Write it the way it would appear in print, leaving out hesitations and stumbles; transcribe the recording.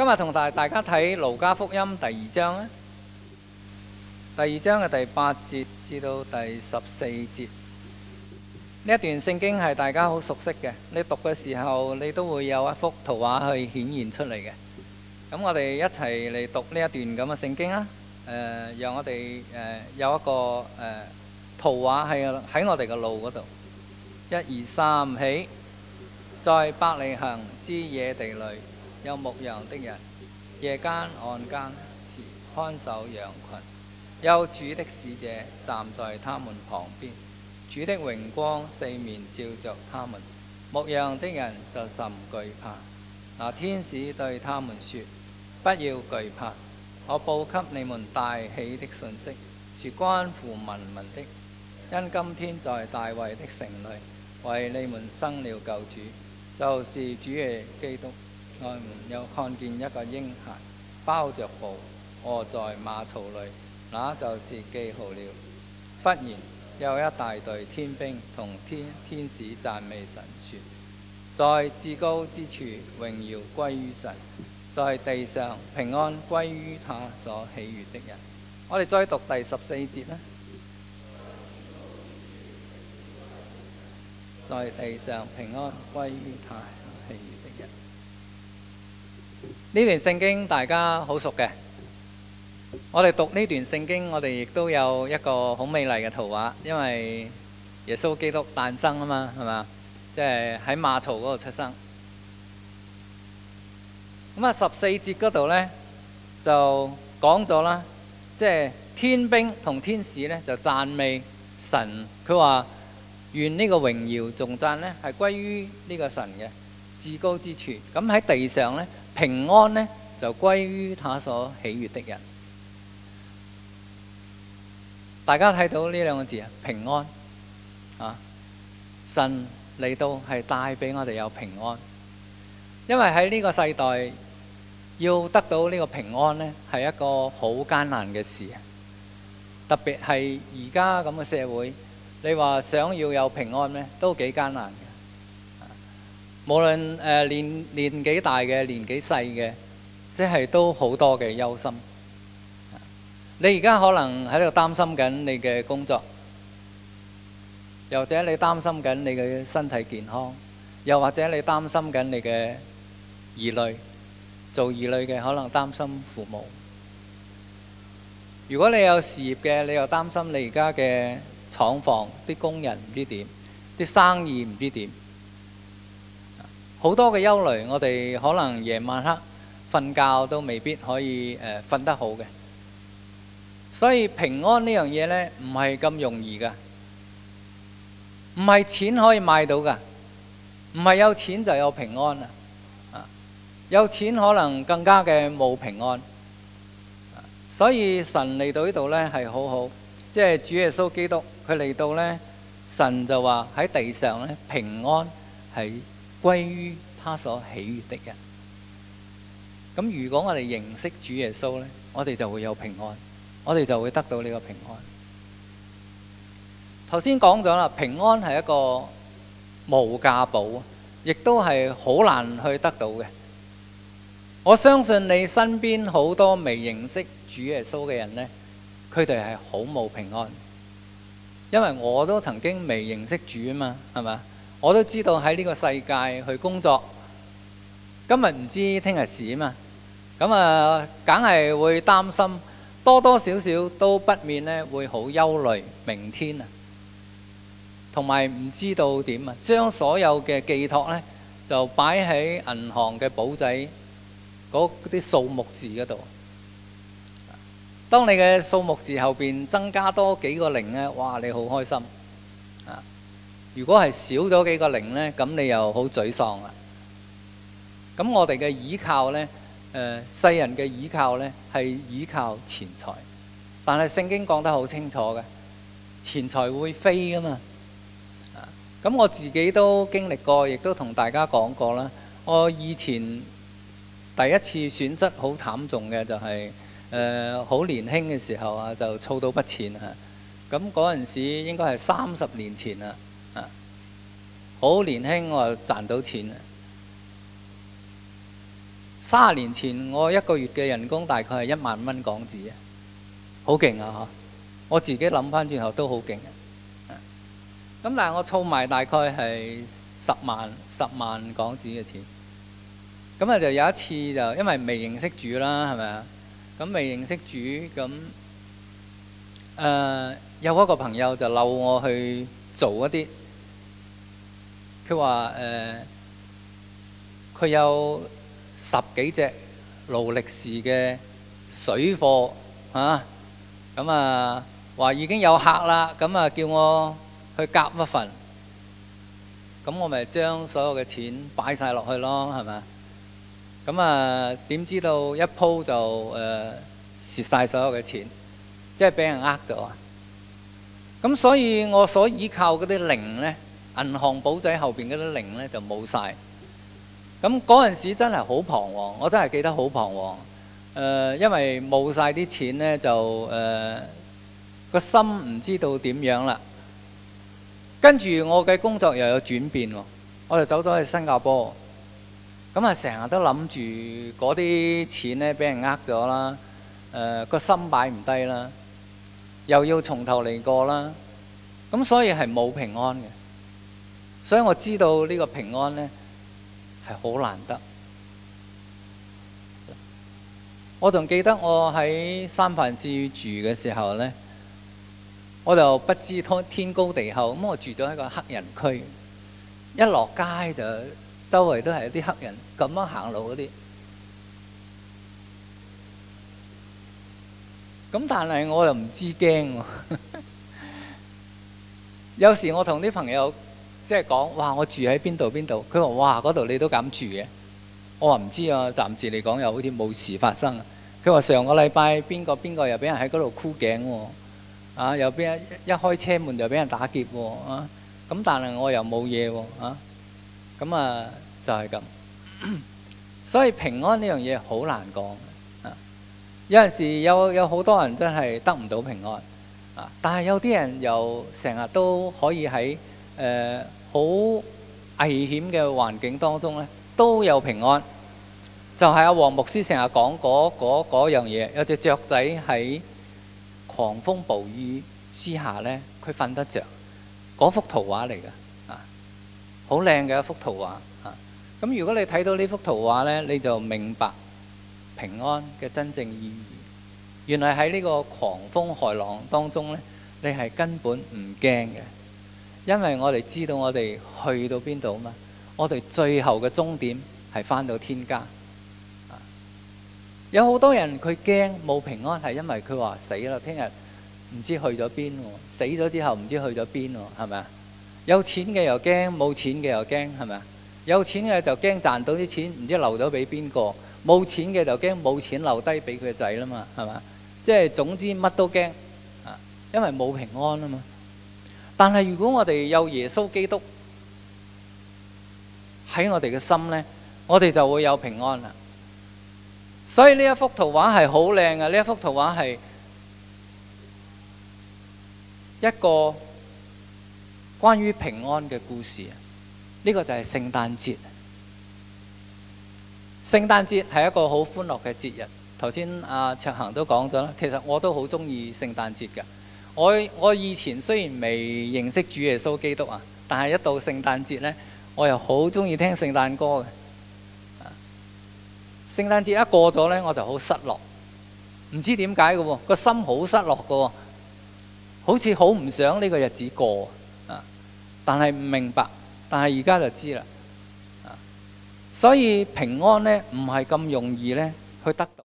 今日同大家睇路加福音第2章咧，第2章嘅第8節至到第14節。呢一段聖經係大家好熟悉嘅，你讀嘅時候你都會有一幅圖畫去顯現出嚟嘅。咁我哋一齊嚟讀呢一段咁嘅聖經啦。讓我哋有一個圖畫喺我哋嘅路嗰度。1、2、3起，在伯利恆之野地裏，有牧羊的人，夜間按更持看守羊群，有主的使者站在他們旁邊，主的榮光四面照着他們，牧羊的人就甚懼怕。那天使對他們說：不要懼怕，我報給你們大喜的信息，是關乎萬民的。因今天在大衛的城裏，為你們生了救主，就是主耶穌基督。我們又看見一個嬰孩包着布臥在馬槽裏，那就是記號了。忽然有一大隊天兵同天使讚美神，說：在至高之處榮耀歸於神，在地上平安歸於他所喜悅的人。我哋再讀第14節啦。在地上平安歸於他所喜悅的人。呢段聖經大家好熟嘅，我哋讀呢段聖經，我哋亦都有一個好美麗嘅圖畫，因為耶穌基督誕生啊嘛，係嘛？即係喺馬槽嗰度出生。咁啊，14節嗰度呢，就講咗啦，即係天兵同天使呢，就讚美神，佢話願呢個榮耀頌讚呢係歸於呢個神嘅至高之處。咁喺地上呢，平安呢就歸於他所喜悅的人。大家睇到呢兩個字啊，平安啊，神嚟到係帶俾我哋有平安。因為喺呢個世代要得到呢個平安呢，係一個好艱難嘅事。特別係而家咁嘅社會，你話想要有平安呢，都幾艱難嘅。無論年紀大嘅、年紀細嘅，即係都好多嘅憂心。你而家可能喺度擔心緊你嘅工作，又或者你擔心緊你嘅身體健康，又或者你擔心緊你嘅兒女。做兒女嘅可能擔心父母。如果你有事業嘅，你又擔心你而家嘅廠房啲工人唔知點，啲生意唔知點。好多嘅憂慮，我哋可能夜晚黑瞓覺都未必可以瞓得好嘅。所以平安呢樣嘢呢，唔係咁容易噶，唔係錢可以買到噶，唔係有錢就有平安啊！有錢可能更加嘅冇平安。所以神嚟到呢度呢係好好，即係主耶穌基督佢嚟到呢，神就話喺地上呢，平安係歸於他所喜悅的人。咁如果我哋認識主耶穌呢，我哋就會有平安，我哋就會得到呢個平安。頭先講咗啦，平安係一個無價寶，亦都係好難去得到嘅。我相信你身邊好多未認識主耶穌嘅人呢，佢哋係好冇平安。因為我都曾經未認識主啊嘛，係咪？我都知道喺呢個世界去工作，今日唔知聽日事啊嘛。咁啊，梗係會擔心，多多少少都不免呢會好憂慮明天啊，同埋唔知道點啊，將所有嘅寄託呢就擺喺銀行嘅簿仔嗰啲數目字嗰度。當你嘅數目字後邊增加多幾個零呢，哇！你好開心啊！如果係少咗幾個零呢，咁你又好沮喪啦。咁我哋嘅倚靠呢，世人嘅倚靠呢係倚靠錢財，但係聖經講得好清楚嘅，錢財會飛噶嘛。咁我自己都經歷過，亦都同大家講過啦。我以前第一次損失好慘重嘅就係好年輕嘅時候啊，就儲到筆錢啊。咁嗰陣時應該係30年前啦，好年輕我就賺到錢。 30年前我一個月嘅人工大概係1萬蚊港紙啊，好勁啊嚇！我自己諗翻轉頭都好勁啊。咁但係我儲埋大概係10萬港紙嘅錢。咁啊就有一次就因為未認識主啦，係咪啊？咁未認識主咁有一個朋友就溜我去做一啲，佢話佢有10幾隻勞力士嘅水貨啊，咁啊話已經有客啦，咁啊叫我去夾一份，咁我咪將所有嘅錢擺晒落去咯，係咪？咁啊點知道一鋪就蝕晒所有嘅錢，即係俾人呃咗啊！咁所以我所依靠嗰啲零呢，銀行簿仔後邊嗰啲零呢就冇晒。咁嗰陣時真係好彷徨，我真係記得好彷徨。因為冇晒啲錢呢，就個心唔知道點樣啦。跟住我嘅工作又有轉變喎，我就走咗去新加坡。咁啊，成日都諗住嗰啲錢呢俾人呃咗啦，個心擺唔低啦，又要從頭嚟過啦。咁所以係冇平安嘅。所以我知道呢個平安呢係好難得。我仲記得我喺三藩市住嘅時候呢，我就不知天高地厚，咁我住咗喺個黑人區，一落街就周圍都係啲黑人咁樣行路嗰啲。咁但係我又唔知驚喎。有時我同啲朋友即係講，哇！我住喺邊度邊度，佢話：哇！嗰度你都敢住嘅？我話唔知啊，暫時嚟講又好似冇事發生。佢話上個禮拜邊個又俾人喺嗰度箍頸喎，啊！又俾人一開車門就俾人打劫喎，啊！咁但係我又冇嘢喎，啊！咁啊就係咁。所以平安呢樣嘢好難講啊！有陣時有好多人真係得唔到平安啊，但係有啲人又成日都可以喺好危險嘅環境當中咧，都有平安。就係阿黃牧師成日講嗰樣嘢，有隻雀仔喺狂風暴雨之下咧，佢瞓得着。嗰幅圖畫嚟嘅啊，好靚嘅一幅圖畫啊。咁如果你睇到呢幅圖畫咧，你就明白平安嘅真正意義。原來喺呢個狂風駭浪當中咧，你係根本唔驚嘅。因為我哋知道我哋去到邊度嘛，我哋最後嘅終點係返到天家。有好多人佢驚冇平安，係因為佢話死啦，聽日唔知去咗邊喎，死咗之後唔知去咗邊喎，係咪啊？有錢嘅又驚，冇錢嘅又驚，係咪啊？有錢嘅就驚賺到啲錢唔知留咗俾邊個，冇錢嘅就驚冇錢留低俾佢嘅仔啦嘛，係咪啊？即係總之乜都驚啊，因為冇平安啊嘛。但係如果我哋有耶穌基督喺我哋嘅心呢，我哋就會有平安啦。所以呢一幅圖畫係好靚嘅，呢一幅圖畫係一個關於平安嘅故事。呢個就係聖誕節。聖誕節係一個好歡樂嘅節日。頭先阿卓恒都講咗啦，其實我都好中意聖誕節嘅。我以前雖然未認識主耶穌基督啊，但係一到聖誕節呢，我又好中意聽聖誕歌嘅。聖誕節一過咗呢，我就好失落，唔知點解嘅喎，個心好失落嘅喎，好似好唔想呢個日子過啊！但係唔明白，但係而家就知啦。所以平安呢，唔係咁容易呢去得到。